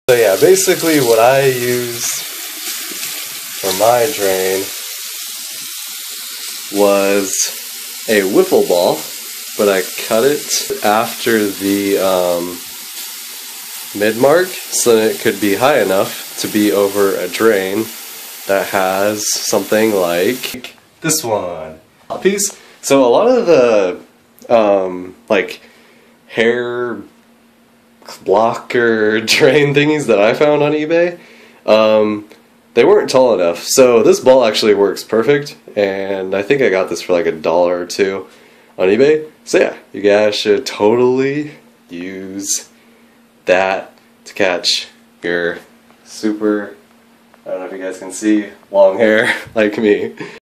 So yeah, basically what I use for my drain was a wiffle ball, but I cut it after the mid-mark so that it could be high enough to be over a drain that has something like this one. Piece. So a lot of the like hair blocker drain thingies that I found on eBay, they weren't tall enough. So this ball actually works perfect, and I think I got this for like $1 or $2 on eBay. So yeah, you guys should totally use that to catch your super, I don't know if you guys can see, long hair like me.